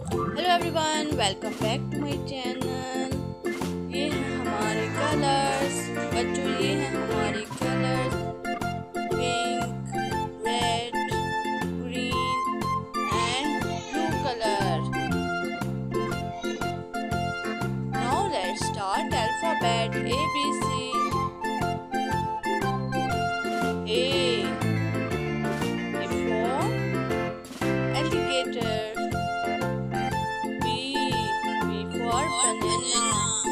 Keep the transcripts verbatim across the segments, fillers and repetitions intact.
Hello everyone, welcome back to my channel. ये हैं हमारे कलर्स बच्चों, ये हैं हमारे colours pink, red, green and blue colour. Now let's start alphabet A B C. A A for alligator. B B for banana.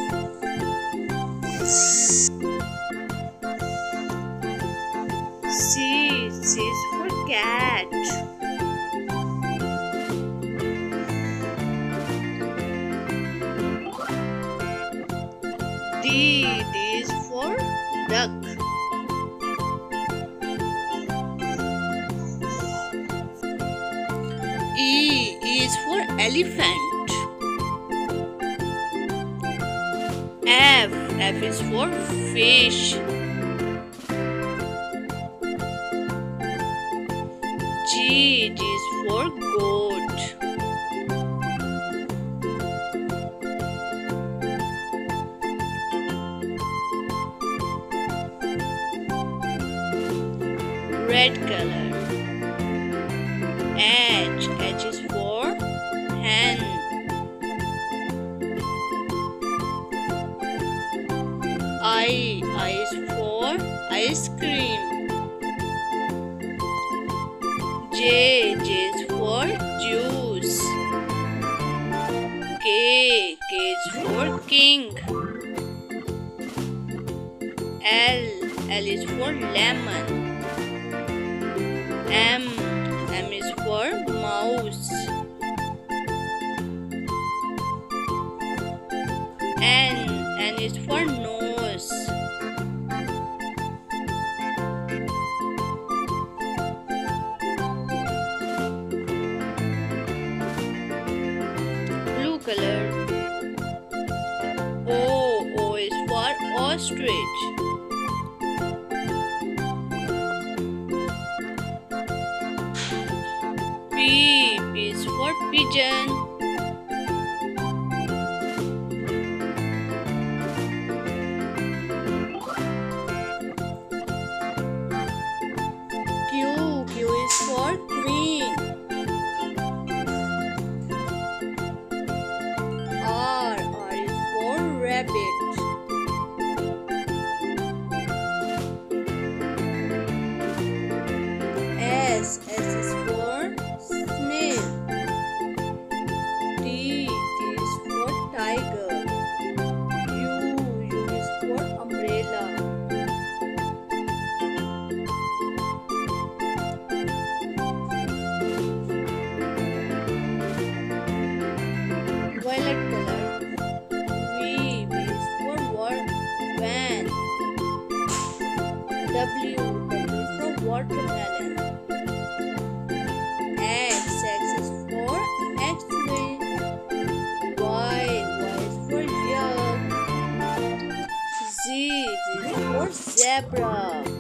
C C is for cat. D D is for duck. E E is for elephant. F F is for fish. G G is for goat. Red color. H H is for hen. I I is for ice cream. J J is for juice. K K is for king. L L is for lemon. M M is for mouse. N N is for nose. Blue color. O O is for ostrich. P P is for pigeon. Q Q is for queen. R R is for rabbit. S S is for snail. T T is for tiger. U U is for umbrella. Violet color. V V is for van. W W is for watermelon. X X is for X-ray. Y Y is for yak. Z Z is for zebra.